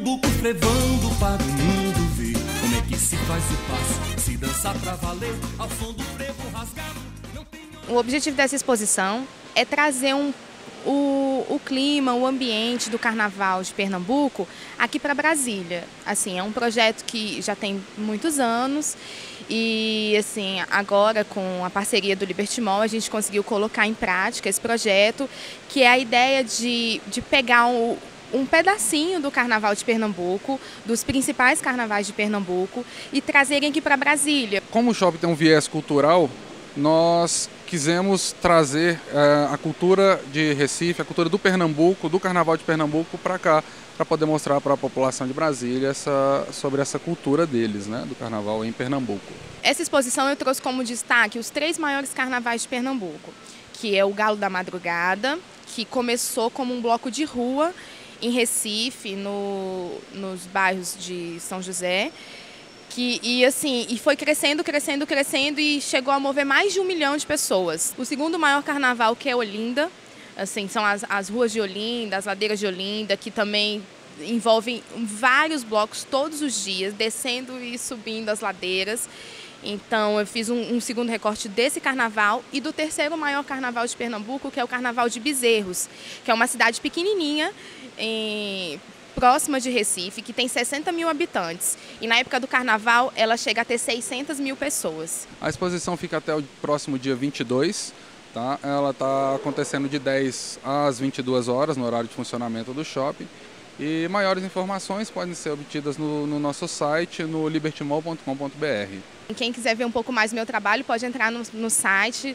Pernambuco frevando para o mundo ver como é que se faz o passo, se dançar pra valer, ao som do frevo rasgado. O objetivo dessa exposição é trazer o clima, o ambiente do Carnaval de Pernambuco aqui para Brasília. Assim, é um projeto que já tem muitos anos e assim, agora com a parceria do Liberty Mall a gente conseguiu colocar em prática esse projeto, que é a ideia de pegar um pedacinho do Carnaval de Pernambuco, dos principais carnavais de Pernambuco, e trazerem aqui para Brasília. Como o shopping tem um viés cultural, nós quisemos trazer a cultura de Recife, a cultura do Pernambuco, do Carnaval de Pernambuco para cá, para poder mostrar para a população de Brasília sobre essa cultura deles, né, do Carnaval em Pernambuco. Essa exposição eu trouxe como destaque os 3 maiores carnavais de Pernambuco, que é o Galo da Madrugada, que começou como um bloco de rua em Recife, nos bairros de São José, e foi crescendo e chegou a mover mais de 1 milhão de pessoas. O segundo maior carnaval, que é Olinda, assim, são as ruas de Olinda, as ladeiras de Olinda, que também envolvem vários blocos todos os dias, descendo e subindo as ladeiras. Então eu fiz um segundo recorte desse carnaval e do terceiro maior carnaval de Pernambuco, que é o Carnaval de Bezerros, que é uma cidade pequenininha, próxima de Recife, que tem 60 mil habitantes. E na época do carnaval ela chega a ter 600 mil pessoas. A exposição fica até o próximo dia 22, tá? Ela está acontecendo de 10 às 22 horas no horário de funcionamento do shopping. E maiores informações podem ser obtidas no nosso site, no libertymall.com.br. Quem quiser ver um pouco mais do meu trabalho pode entrar no site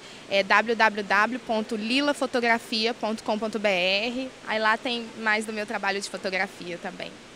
www.lilafotografia.com.br. Aí lá tem mais do meu trabalho de fotografia também.